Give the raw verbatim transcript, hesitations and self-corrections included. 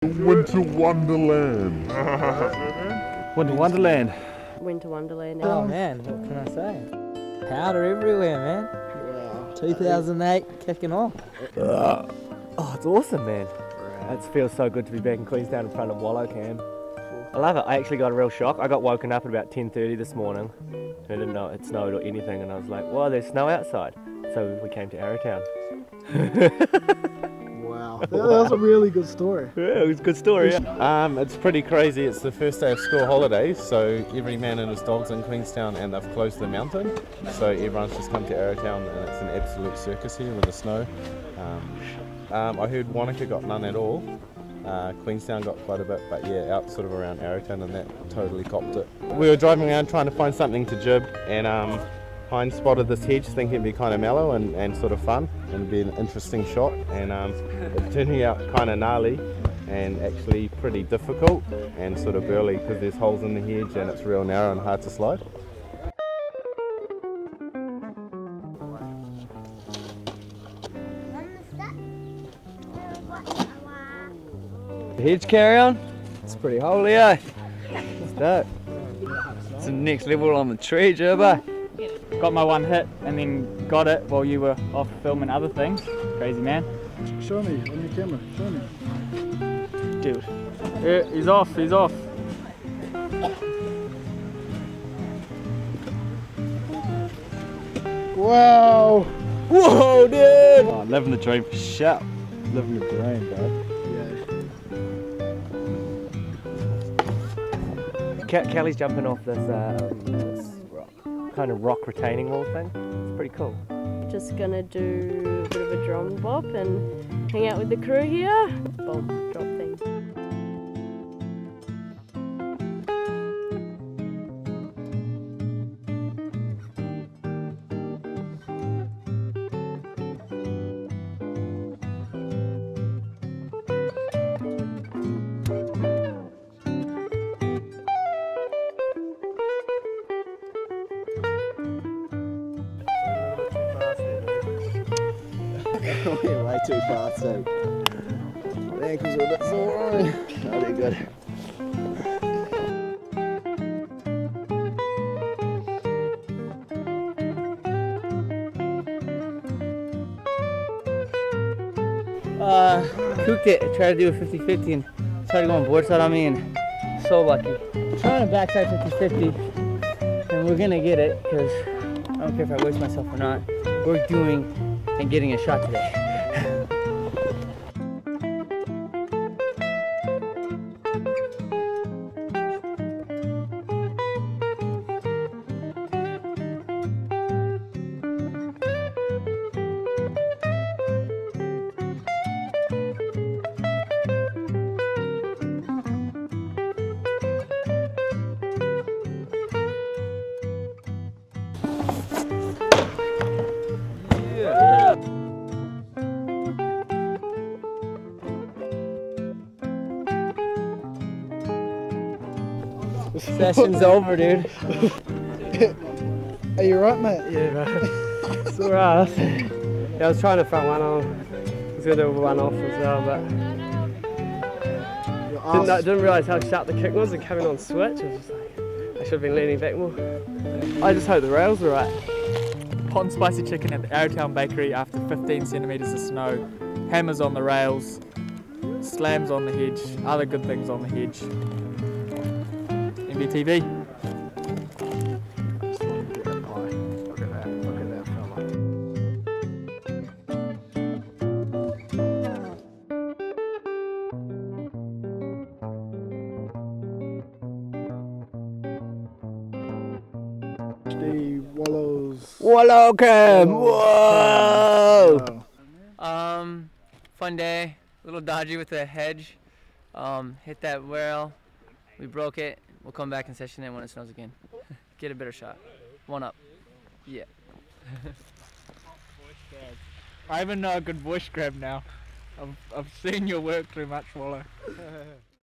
Winter Wonderland. Winter Wonderland. Winter Wonderland. Oh man, what can I say? Powder everywhere, man. Wow. two thousand eight kicking off. Uh, oh, it's awesome, man. It feels so good to be back in Qtown in front of Wallow Cam. I love it. I actually got a real shock. I got woken up at about ten thirty this morning. I didn't know it snowed or anything, and I was like, well, there's snow outside. So we came to Arrowtown. Wow, that, that was a really good story. Yeah, it was a good story. Yeah. Um, it's pretty crazy. It's the first day of school holidays, so every man and his dog's in Queenstown, and they've closed the mountain. So everyone's just come to Arrowtown, and it's an absolute circus here with the snow. Um, um, I heard Wanaka got none at all. Uh, Queenstown got quite a bit, but yeah, out sort of around Arrowtown, and that totally copped it. We were driving around trying to find something to jib, and um, Hyne spotted this hedge thinking it'd be kind of mellow and, and sort of fun and be an interesting shot, and um, it turned out kind of gnarly and actually pretty difficult and sort of burly because there's holes in the hedge and it's real narrow and hard to slide. The hedge carry on? It's pretty holy, eh? It's dope. It's the next level on the tree, Gerbo. Got my one hit and then got it while you were off filming other things. Crazy man. Show me on your camera, show me. Dude. Yeah, he's off, he's off. Wow! Whoa, dude! Oh, living the dream for sure. Living the dream, bro. Yeah. Callie's jumping off this, um, this rock, kind of rock retaining wall thing. It's pretty cool. Just gonna do a bit of a drum bop and hang out with the crew here. Boom, drop thing. We're way too fast, so my ankles are a bit sore. That'll be good. Uh, cooked it. I tried to do a fifty fifty and started going board side on me, and so lucky. I'm trying to backside fifty fifty, and we're gonna get it because I don't care if I waste myself or not. We're doing and getting a shot today. Session's over, dude. Are you right, mate? Yeah, bro. It's alright. Yeah, I was trying to front one on. I was going to do one off as well, but didn't, know, didn't realise how sharp the kick was and coming on switch. I was just like, I should have been leaning back more. I just hope the rails are right. Hot and spicy chicken at the Arrowtown bakery after fifteen centimetres of snow. Hammers on the rails, slams on the hedge, other good things on the hedge. M D T V. Look at that, look at that fella. The Wallows. Wallow Cam! Whoa! Um, fun day. A little dodgy with the hedge. Um, hit that rail. We broke it. We'll come back in session then when it snows again. Get a better shot. One up. Yeah. I even know a good bush grab now. I've, I've seen your work too much, Wallow.